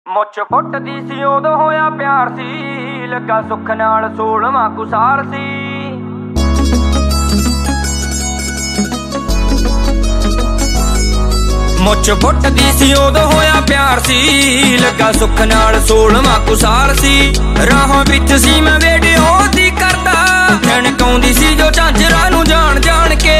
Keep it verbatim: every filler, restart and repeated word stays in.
ਮੁੱਛ ਫੁੱਟਦੀ ਸੀ ਉਦੋਂ ਹੋਇਆ ਪਿਆਰ ਸੀ, ਲੱਗਾ ਸੁੱਖ ਨਾਲ ਸੋਲਵਾਂ ਕੁ ਸਾਲ ਸੀ। ਮੁੱਛ ਫੁੱਟਦੀ ਸੀ ਉਦੋਂ ਹੋਇਆ ਪਿਆਰ ਸੀ, ਲੱਗਾ ਸੁੱਖ ਨਾਲ ਸੋਲਵਾਂ ਕੁ ਸਾਲ ਸੀ। ਰਾਹਾਂ ਵਿੱਚ ਸੀ ਮੈਂ ਵੀਡੀਓ ਦੀ ਕਰਦਾ, ਠਣਕਾਉਂਦੀ ਸੀ ਜੋ ਝਾਂਜਰਾਂ ਨੂੰ ਜਾਣ ਜਾਣ ਕੇ।